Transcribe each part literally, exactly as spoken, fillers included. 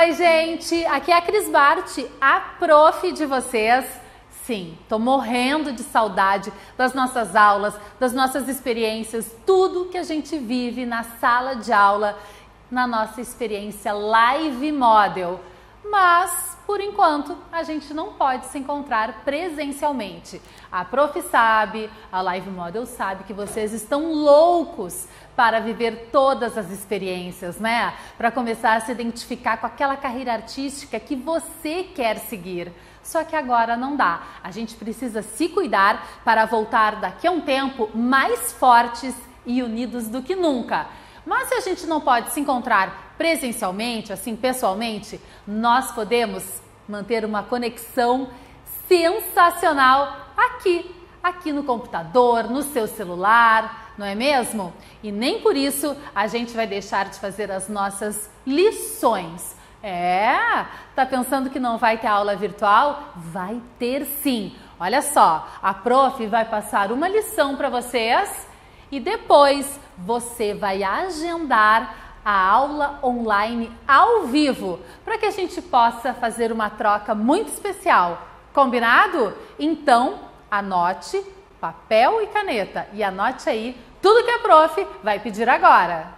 Oi, gente! Aqui é a Cris Bart, a prof de vocês. Sim, tô morrendo de saudade das nossas aulas, das nossas experiências, tudo que a gente vive na sala de aula, na nossa experiência Live Model. Mas, por enquanto, a gente não pode se encontrar presencialmente. A prof sabe, a Live Model sabe que vocês estão loucos para viver todas as experiências, né? Para começar a se identificar com aquela carreira artística que você quer seguir. Só que agora não dá. A gente precisa se cuidar para voltar daqui a um tempo mais fortes e unidos do que nunca. Mas se a gente não pode se encontrar presencialmente, assim, pessoalmente, nós podemos manter uma conexão sensacional aqui, aqui no computador, no seu celular, não é mesmo? E nem por isso a gente vai deixar de fazer as nossas lições. É, tá pensando que não vai ter aula virtual? Vai ter sim. Olha só, a prof vai passar uma lição para vocês e depois você vai agendar a aula online ao vivo para que a gente possa fazer uma troca muito especial. Combinado? Então, anote papel e caneta e anote aí tudo que a prof vai pedir agora.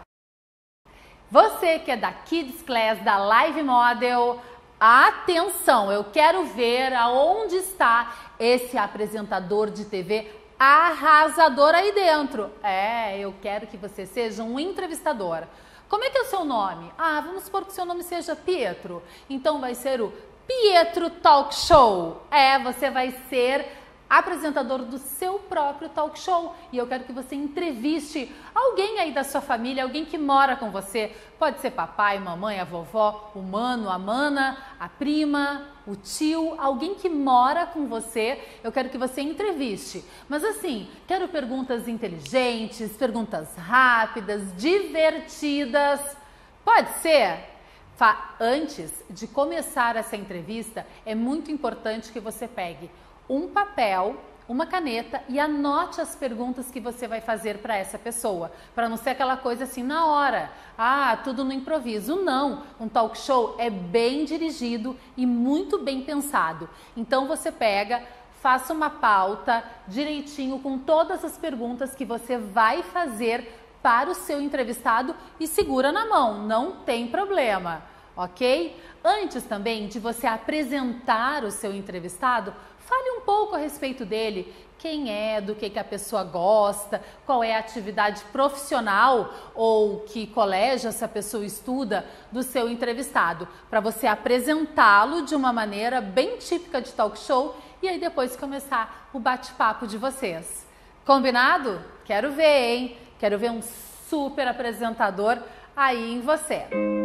Você que é da Kids Class, da Live Model, atenção, eu quero ver aonde está esse apresentador de T V arrasador aí dentro. É, eu quero que você seja um entrevistador. Como é que é o seu nome? Ah, vamos supor que o seu nome seja Pietro. Então vai ser o Pietro Talk Show. É, você vai ser apresentador do seu próprio talk show. E eu quero que você entreviste alguém aí da sua família, alguém que mora com você. Pode ser papai, mamãe, a vovó, o mano, a mana, a prima, o tio, alguém que mora com você. Eu quero que você entreviste. Mas assim, quero perguntas inteligentes, perguntas rápidas, divertidas. Pode ser? Antes de começar essa entrevista, é muito importante que você pegue um papel, uma caneta e anote as perguntas que você vai fazer para essa pessoa, para não ser aquela coisa assim na hora, ah, tudo no improviso. Não, um talk show é bem dirigido e muito bem pensado. Então você pega, faça uma pauta direitinho com todas as perguntas que você vai fazer para o seu entrevistado e segura na mão, não tem problema, ok? Antes também de você apresentar o seu entrevistado, fale um pouco a respeito dele, quem é, do que, que a pessoa gosta, qual é a atividade profissional ou que colégio essa pessoa estuda do seu entrevistado, para você apresentá-lo de uma maneira bem típica de talk show e aí depois começar o bate-papo de vocês. Combinado? Quero ver, hein? Quero ver um super apresentador aí em você.